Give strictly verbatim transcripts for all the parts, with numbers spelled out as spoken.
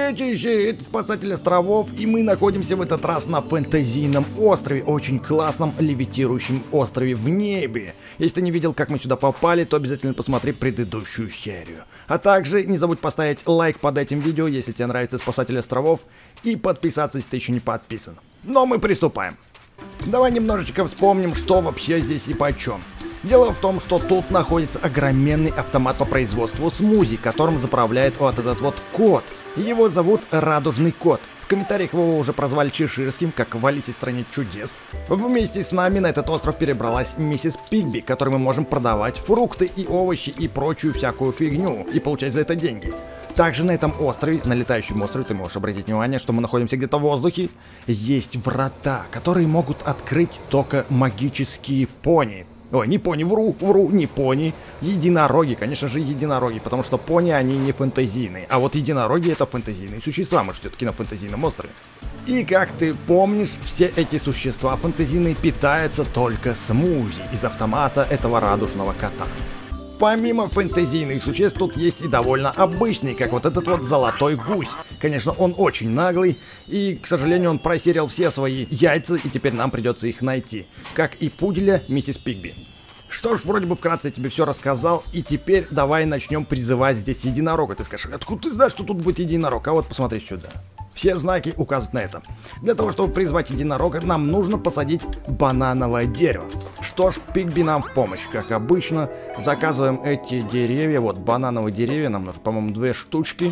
Детище, это Спасатель островов, и мы находимся в этот раз на фэнтезийном острове, очень классном левитирующем острове в небе. Если ты не видел, как мы сюда попали, то обязательно посмотри предыдущую серию. А также не забудь поставить лайк под этим видео, если тебе нравится Спасатель островов, и подписаться, если ты еще не подписан. Но мы приступаем. Давай немножечко вспомним, что вообще здесь и почем. Дело в том, что тут находится огроменный автомат по производству смузи, которым заправляет вот этот вот кот. Его зовут Радужный кот. В комментариях его уже прозвали Чеширским, как в Алисе в стране чудес. Вместе с нами на этот остров перебралась миссис Пигби, которой мы можем продавать фрукты и овощи и прочую всякую фигню, и получать за это деньги. Также на этом острове, на летающем острове, ты можешь обратить внимание, что мы находимся где-то в воздухе, есть врата, которые могут открыть только магические пони. Ой, не пони, вру, вру, не пони. Единороги, конечно же, единороги, потому что пони, они не фэнтезийные. А вот единороги — это фэнтезийные существа, мы же все-таки на фэнтезийном острове. И как ты помнишь, все эти существа фэнтезийные питаются только смузи из автомата этого радужного кота. Помимо фэнтезийных существ, тут есть и довольно обычный, как вот этот вот золотой гусь. Конечно, он очень наглый, и, к сожалению, он просерил все свои яйца, и теперь нам придется их найти. Как и пуделя миссис Пигби. Что ж, вроде бы вкратце я тебе все рассказал, и теперь давай начнем призывать здесь единорога. Ты скажешь, откуда ты знаешь, что тут будет единорог? А вот посмотри сюда. Все знаки указывают на это. Для того, чтобы призвать единорога, нам нужно посадить банановое дерево. Что ж, Пигби нам в помощь. Как обычно, заказываем эти деревья. Вот, банановые деревья. Нам нужно, по-моему, две штучки.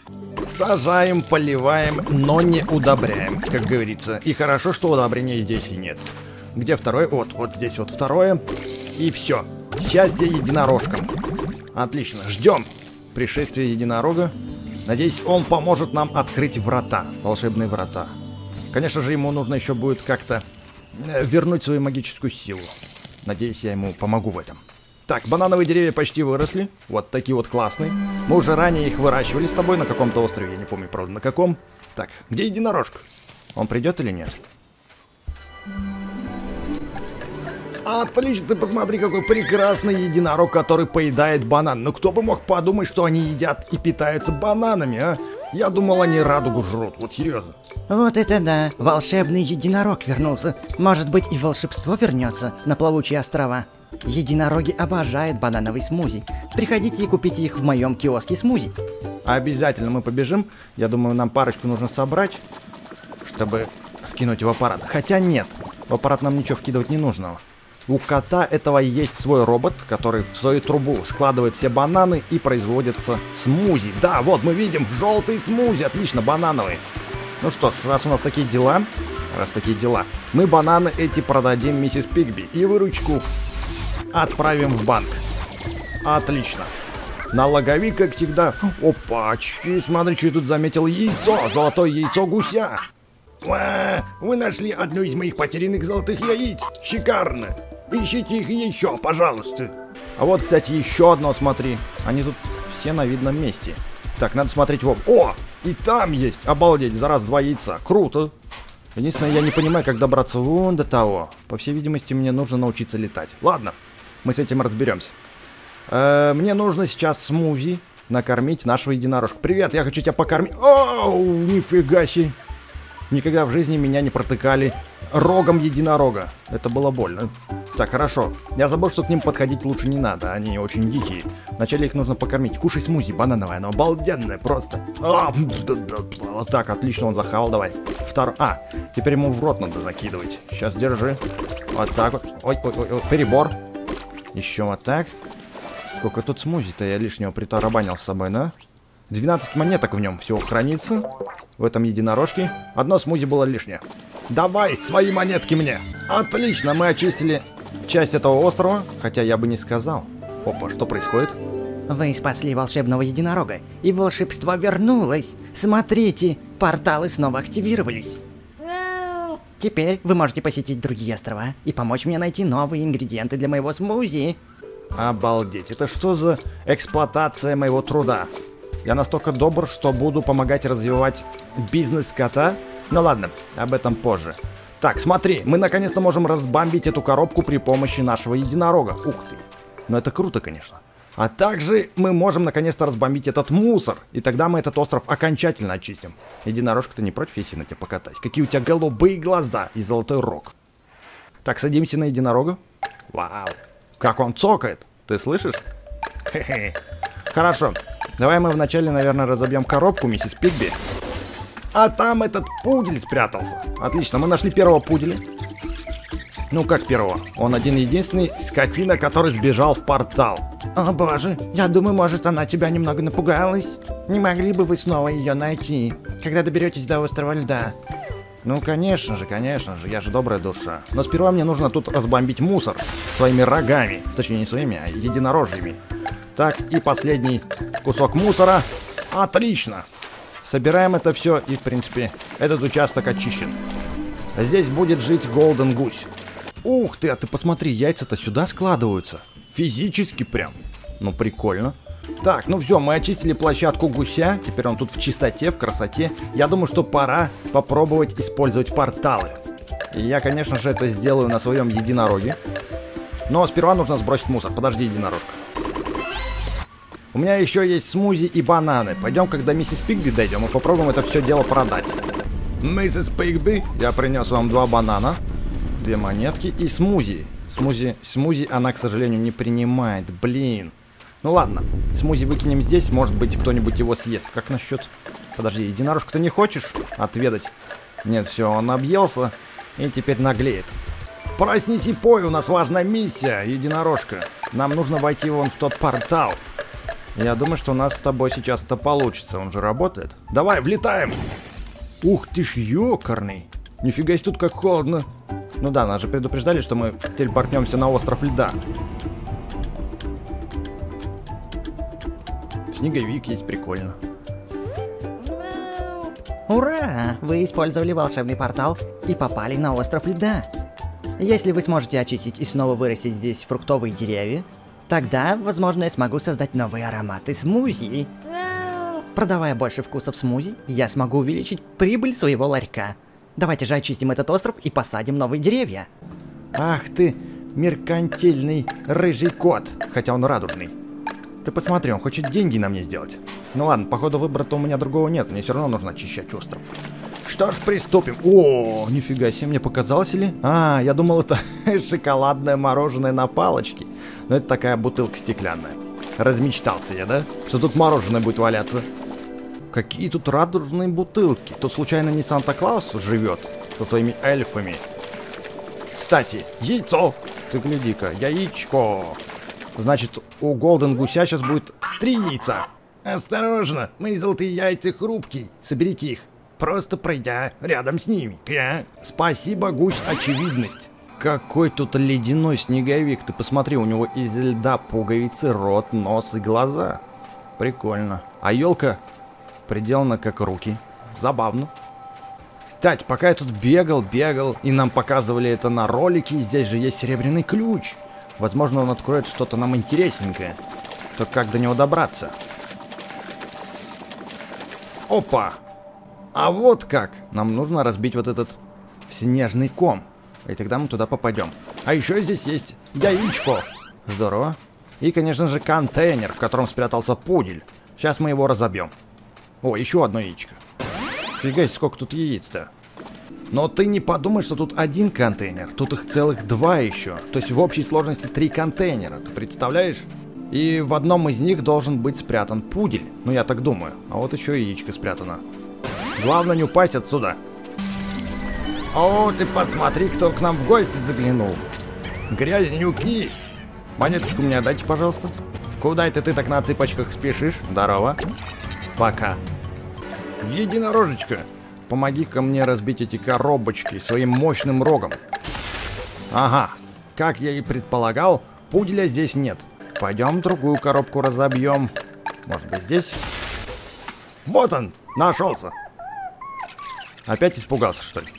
Сажаем, поливаем, но не удобряем, как говорится. И хорошо, что удобрения здесь и нет. Где второе? Вот, вот здесь вот второе. И все. Счастье единорожкам. Отлично. Ждем пришествия единорога. Надеюсь, он поможет нам открыть врата, волшебные врата. Конечно же, ему нужно еще будет как-то вернуть свою магическую силу. Надеюсь, я ему помогу в этом. Так, банановые деревья почти выросли. Вот такие вот классные. Мы уже ранее их выращивали с тобой на каком-то острове. Я не помню, правда, на каком. Так, где единорожка? Он придет или нет? Отлично, ты посмотри, какой прекрасный единорог, который поедает банан. Но кто бы мог подумать, что они едят и питаются бананами, а? Я думал, они радугу жрут, вот серьезно. Вот это да, волшебный единорог вернулся. Может быть, и волшебство вернется на плавучие острова. Единороги обожают банановый смузи. Приходите и купите их в моем киоске смузи. Обязательно мы побежим. Я думаю, нам парочку нужно собрать, чтобы вкинуть в аппарат. Хотя нет, в аппарат нам ничего вкидывать не нужно. У кота этого есть свой робот, который в свою трубу складывает все бананы и производится смузи. Да, вот мы видим желтый смузи, отлично, банановый. Ну что ж, раз у нас такие дела, раз такие дела, мы бананы эти продадим миссис Пигби и выручку отправим в банк. Отлично. Налоговик, как всегда. Опачки, смотри, что я тут заметил, яйцо, золотое яйцо гуся. А, вы нашли одну из моих потерянных золотых яиц. Шикарно. Ищите их еще, пожалуйста. А вот, кстати, еще одно, смотри. Они тут все на видном месте. Так, надо смотреть в оба. О, и там есть. Обалдеть, за раз два яйца. Круто. Единственное, я не понимаю, как добраться вон до того. По всей видимости, мне нужно научиться летать. Ладно, мы с этим разберемся. Э, мне нужно сейчас смузи накормить нашего единорожка. Привет, я хочу тебя покормить. Оу, нифига себе. Никогда в жизни меня не протыкали рогом единорога. Это было больно. Так, хорошо. Я забыл, что к ним подходить лучше не надо. Они очень дикие. Вначале их нужно покормить. Кушай смузи банановое, оно обалденное просто. А, вот так, отлично, он захавал. Давай. Второй. А, теперь ему в рот надо закидывать. Сейчас, держи. Вот так вот. Ой, ой, ой, ой. Перебор. Еще вот так. Сколько тут смузи-то я лишнего притарабанил с собой, да? двенадцать монеток в нем всего хранится. В этом единорожке. Одно смузи было лишнее. Давай свои монетки мне. Отлично, мы очистили часть этого острова. Хотя я бы не сказал. Опа, что происходит? Вы спасли волшебного единорога, и волшебство вернулось. Смотрите, порталы снова активировались. Теперь вы можете посетить другие острова и помочь мне найти новые ингредиенты для моего смузи. Обалдеть, это что за эксплуатация моего труда? Я настолько добр, что буду помогать развивать бизнес кота. Ну ладно, об этом позже. Так, смотри, мы наконец-то можем разбомбить эту коробку при помощи нашего единорога. Ух ты. Ну это круто, конечно. А также мы можем наконец-то разбомбить этот мусор. И тогда мы этот остров окончательно очистим. Единорожка, ты не против, если на тебя покатать? Какие у тебя голубые глаза и золотой рог. Так, садимся на единорога. Вау. Как он цокает. Ты слышишь? Хе-хе. Хорошо. Давай мы вначале, наверное, разобьем коробку, миссис Пигби. А там этот пудель спрятался. Отлично, мы нашли первого пуделя. Ну как первого? Он один-единственный скотина, который сбежал в портал. О боже, я думаю, может, она тебя немного напугалась. Не могли бы вы снова ее найти, когда доберетесь до острова льда? Ну конечно же, конечно же, я же добрая душа. Но сперва мне нужно тут разбомбить мусор своими рогами. Точнее, не своими, а единорожьими. Так, и последний кусок мусора. Отлично! Собираем это все, и в принципе этот участок очищен. Здесь будет жить Голден Гусь. Ух ты, а ты посмотри, яйца-то сюда складываются. Физически прям. Ну прикольно. Так, ну все, мы очистили площадку гуся. Теперь он тут в чистоте, в красоте. Я думаю, что пора попробовать использовать порталы. И я, конечно же, это сделаю на своем единороге. Но сперва нужно сбросить мусор. Подожди, единорожка. У меня еще есть смузи и бананы. Пойдем, когда миссис Пигби дойдем, и попробуем это все дело продать. Миссис Пигби, я принес вам два банана, две монетки и смузи. Смузи, смузи она, к сожалению, не принимает. Блин. Ну ладно, смузи выкинем здесь, может быть, кто-нибудь его съест. Как насчет... Подожди, единорожку ты не хочешь отведать? Нет, все, он объелся и теперь наглеет. Проснись и пой, у нас важная миссия, единорожка. Нам нужно войти вон в тот портал. Я думаю, что у нас с тобой сейчас это получится, он же работает. Давай, влетаем! Ух ты ж, ёкарный. Нифига себе, тут как холодно. Ну да, нас же предупреждали, что мы телепортнемся на остров льда. Снеговик есть, прикольно. Ура! Вы использовали волшебный портал и попали на остров льда. Если вы сможете очистить и снова вырастить здесь фруктовые деревья, тогда, возможно, я смогу создать новые ароматы смузи. Продавая больше вкусов смузи, я смогу увеличить прибыль своего ларька. Давайте же очистим этот остров и посадим новые деревья. Ах ты, меркантильный рыжий кот, хотя он радужный. Ты посмотри, он хочет деньги на мне сделать. Ну ладно, походу выбора-то у меня другого нет, мне все равно нужно очищать остров. Что ж, приступим. О, нифига себе, мне показалось или? А, я думал, это шоколадное мороженое на палочке. Но это такая бутылка стеклянная. Размечтался я, да? Что тут мороженое будет валяться. Какие тут радужные бутылки. Тут случайно не Санта-Клаус живет со своими эльфами. Кстати, яйцо. Ты гляди-ка, яичко. Значит, у Голден Гуся сейчас будет три яйца. Осторожно, мои золотые яйца хрупкие. Соберите их, просто пройдя рядом с ними. Кря. Спасибо, гусь, очевидность. Какой тут ледяной снеговик. Ты посмотри, у него из льда пуговицы, рот, нос и глаза. Прикольно. А елка приделана как руки. Забавно. Кстати, пока я тут бегал, бегал, и нам показывали это на ролике, здесь же есть серебряный ключ. Возможно, он откроет что-то нам интересненькое. Только как до него добраться? Опа! А вот как! Нам нужно разбить вот этот снежный ком. И тогда мы туда попадем. А еще здесь есть яичко. Здорово. И, конечно же, контейнер, в котором спрятался пудель. Сейчас мы его разобьем. О, еще одно яичко. Фига, сколько тут яиц-то. Но ты не подумай, что тут один контейнер. Тут их целых два еще. То есть в общей сложности три контейнера. Ты представляешь? И в одном из них должен быть спрятан пудель. Ну, я так думаю. А вот еще яичко спрятано. Главное не упасть отсюда. О, ты посмотри, кто к нам в гости заглянул. Грязнюки. Монеточку мне дайте, пожалуйста. Куда это ты так на цыпочках спешишь? Здорово. Пока. Единорожечка, помоги-ка мне разбить эти коробочки своим мощным рогом. Ага, как я и предполагал, пуделя здесь нет. Пойдем другую коробку разобьем. Может быть, здесь? Вот он, нашелся. Опять испугался, что ли?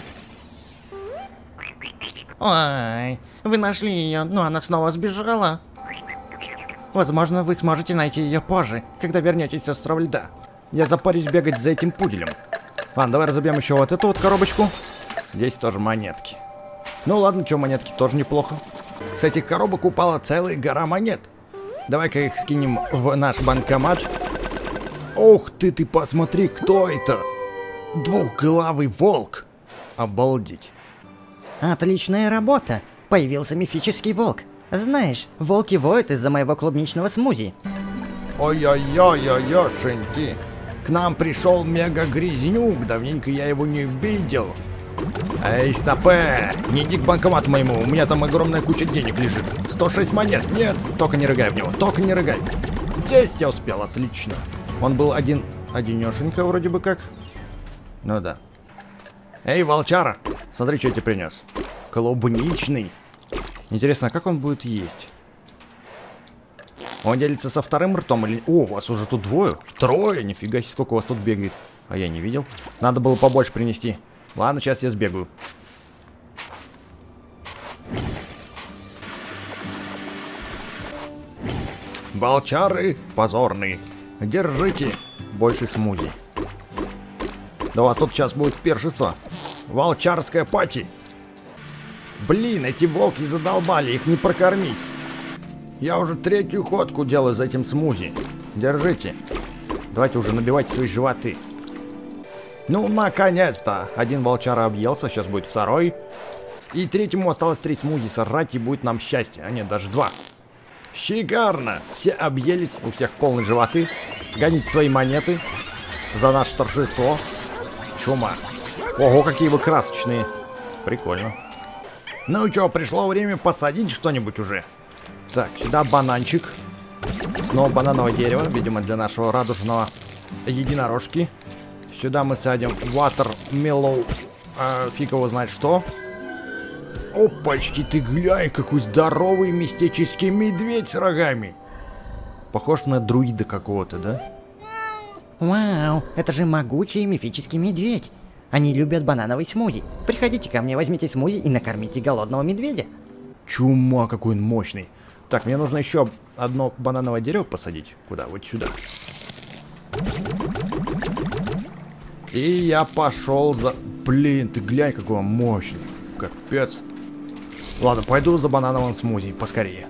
Ой, вы нашли ее, но она снова сбежала. Возможно, вы сможете найти ее позже, когда вернетесь с острова льда. Я запарюсь бегать за этим пуделем. Ладно, давай разобьем еще вот эту вот коробочку. Здесь тоже монетки. Ну ладно, что, монетки тоже неплохо. С этих коробок упала целая гора монет. Давай-ка их скинем в наш банкомат. Ух ты, ты посмотри, кто это? Двухглавый волк. Обалдеть. Отличная работа. Появился мифический волк. Знаешь, волки воют из-за моего клубничного смузи. Ой-ой-ой-ой-ой-шеньки. К нам пришел мега-грязнюк. Давненько я его не видел. Эй, стопэ! Не иди к банкомату моему, у меня там огромная куча денег лежит. сто шесть монет, нет, только не рыгай в него, только не рыгай. десять я успел, отлично. Он был один, одинешенько вроде бы как. Ну да. Эй, волчара, смотри, что я тебе принес. Клубничный. Интересно, а как он будет есть? Он делится со вторым ртом или... О, у вас уже тут двое? Трое, нифига себе, сколько у вас тут бегает. А я не видел. Надо было побольше принести. Ладно, сейчас я сбегаю. Волчары позорные. Держите больше смузи. Да у вас тут сейчас будет пиршество. Волчарская пати. Блин, эти волки задолбали, их не прокормить. Я уже третью ходку делаю за этим смузи. Держите. Давайте уже набивайте свои животы. Ну, наконец-то! Один волчара объелся, сейчас будет второй. И третьему осталось три смузи сожрать, и будет нам счастье. А нет, даже два. Шикарно! Все объелись, у всех полные животы. Гоните свои монеты за наше торжество. Чума. Ого, какие вы красочные. Прикольно. Ну что, пришло время посадить что-нибудь уже. Так, сюда бананчик. Снова банановое дерево, видимо, для нашего радужного единорожки. Сюда мы садим watermelon, а, фиг его знает что. Опачки, ты глянь, какой здоровый мистический медведь с рогами. Похож на друида какого-то, да? Вау, это же могучий мифический медведь. Они любят банановый смузи. Приходите ко мне, возьмите смузи и накормите голодного медведя. Чума, какой он мощный. Так, мне нужно еще одно банановое дерево посадить. Куда? Вот сюда. И я пошел за... Блин, ты глянь, какой он мощный. Капец. Ладно, пойду за банановым смузи, поскорее.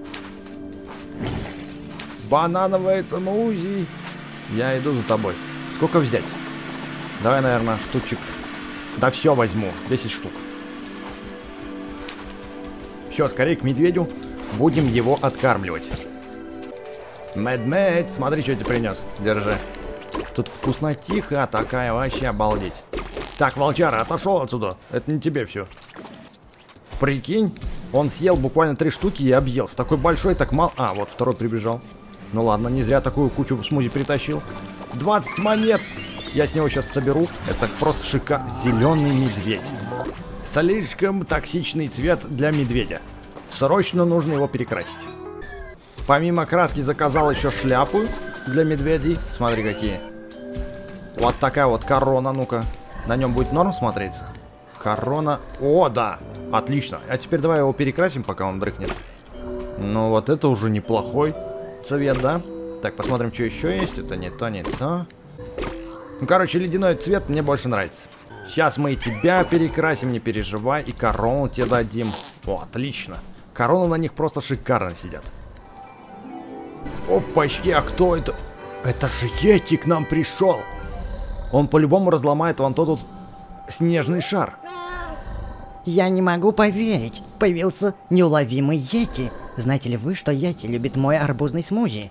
Банановое смузи. Я иду за тобой. Сколько взять? Давай, наверное, штучек. Да все возьму. десять штук. Все, скорее к медведю. Будем его откармливать. Мэд-мэд, смотри, что я тебе принес. Держи. Тут вкуснотиха такая, вообще обалдеть. Так, волчара, отошел отсюда. Это не тебе все. Прикинь, он съел буквально три штуки и объелся. Такой большой, так мало. А, вот второй прибежал. Ну ладно, не зря такую кучу смузи притащил. двадцать монет. Я с него сейчас соберу. Это просто шикарный зеленый медведь. Слишком токсичный цвет для медведя. Срочно нужно его перекрасить. Помимо краски заказал еще шляпу для медведей. Смотри, какие. Вот такая вот корона, ну-ка. На нем будет норм смотреться? Корона. О, да. Отлично. А теперь давай его перекрасим, пока он дрыхнет. Ну, вот это уже неплохой цвет, да? Так, посмотрим, что еще есть. Это не то, не то. Ну, короче, ледяной цвет мне больше нравится. Сейчас мы и тебя перекрасим, не переживай. И корону тебе дадим. О, отлично. Короны на них просто шикарно сидят. Опачки, а кто это? Это же Йети к нам пришел. Он по-любому разломает вон тот тут снежный шар. Я не могу поверить. Появился неуловимый Йети. Знаете ли вы, что Йети любит мой арбузный смузи?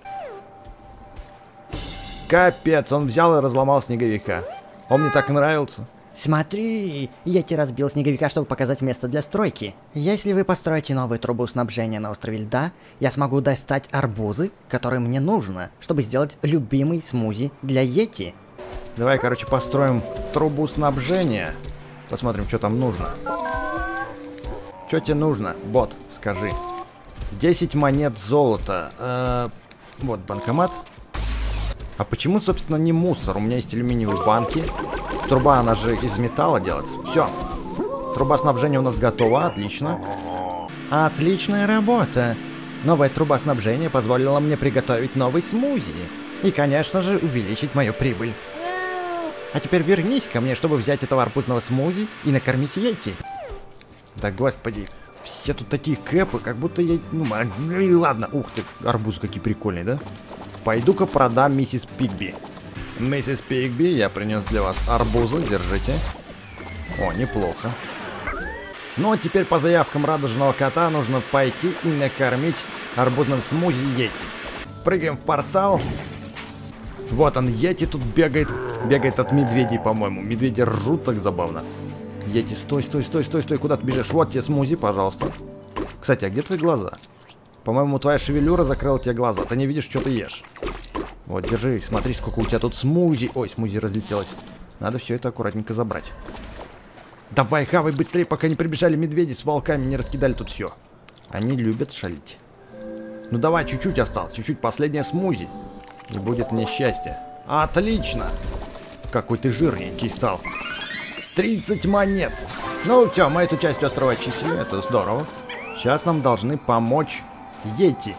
Капец, он взял и разломал снеговика. Он мне так нравился. Смотри, Йети разбил снеговика, чтобы показать место для стройки. Если вы построите новую трубу снабжения на острове льда, я смогу достать арбузы, которые мне нужно, чтобы сделать любимый смузи для Йети. Давай, короче, построим трубу снабжения. Посмотрим, что там нужно. Что тебе нужно, бот, скажи. десять монет золота. Э-э- вот банкомат. А почему, собственно, не мусор? У меня есть алюминиевые банки. Труба, она же из металла делается. Все. Труба снабжения у нас готова. Отлично. Отличная работа. Новая труба снабжения позволила мне приготовить новый смузи. И, конечно же, увеличить мою прибыль. А теперь вернись ко мне, чтобы взять этого арбузного смузи и накормить Йети. Да господи. Все тут такие кэпы, как будто я... Ну, и ладно, ух ты, арбуз какие прикольные, да? Пойду-ка продам миссис Пигби. Миссис Пигби, я принес для вас арбузы, держите. О, неплохо. Ну а теперь по заявкам радужного кота нужно пойти и накормить арбузным смузи Йети. Прыгаем в портал. Вот он, Йети тут бегает. Бегает от медведей, по-моему. Медведи ржут так забавно. Йети, стой, стой, стой, стой, стой, куда ты бежишь? Вот тебе смузи, пожалуйста. Кстати, а где твои глаза? По-моему, твоя шевелюра закрыла тебе глаза. Ты не видишь, что ты ешь. Вот, держи, смотри, сколько у тебя тут смузи. Ой, смузи разлетелась. Надо все это аккуратненько забрать. Давай, хавай быстрее, пока не прибежали медведи с волками, не раскидали тут все. Они любят шалить. Ну давай, чуть-чуть осталось, чуть-чуть, последняя смузи. И будет мне счастье. Отлично. Какой ты жирненький стал. тридцать монет. Ну все, мы эту часть острова очистили, это здорово. Сейчас нам должны помочь Йети.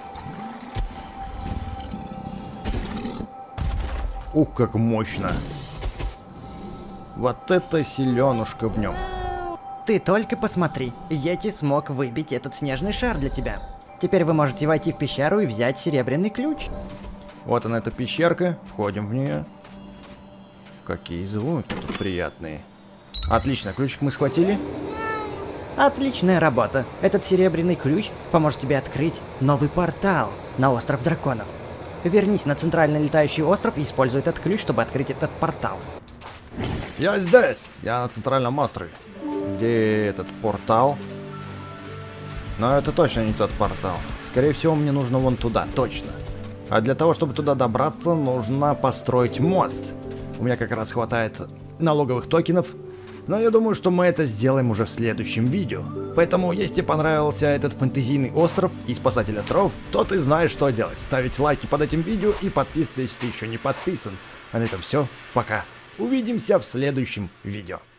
Ух, как мощно. Вот это силенушка в нем. Ты только посмотри, Йети смог выбить этот снежный шар для тебя. Теперь вы можете войти в пещеру и взять серебряный ключ. Вот она, эта пещерка, входим в нее. Какие звуки тут приятные. Отлично, ключик мы схватили. Отличная работа. Этот серебряный ключ поможет тебе открыть новый портал на остров драконов. Вернись на центральный летающий остров и используй этот ключ, чтобы открыть этот портал. Я здесь! Я на центральном острове. Где этот портал? Но это точно не тот портал. Скорее всего, мне нужно вон туда, точно. А для того, чтобы туда добраться, нужно построить мост. У меня как раз хватает налоговых токенов. Но я думаю, что мы это сделаем уже в следующем видео. Поэтому, если тебе понравился этот фэнтезийный остров и спасатель островов, то ты знаешь, что делать. Ставить лайки под этим видео и подписываться, если ты еще не подписан. А на этом все. Пока. Увидимся в следующем видео.